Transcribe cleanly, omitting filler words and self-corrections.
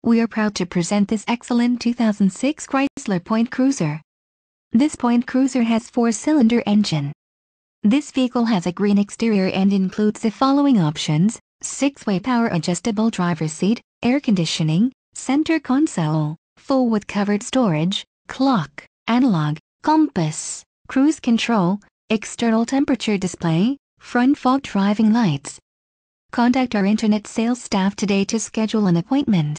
We are proud to present this excellent 2006 Chrysler Point Cruiser. This Point Cruiser has 4-cylinder engine. This vehicle has a green exterior and includes the following options: 6-way power adjustable driver's seat, air conditioning, center console, full with covered storage, clock, analog, compass, cruise control, external temperature display, front fog driving lights. Contact our internet sales staff today to schedule an appointment.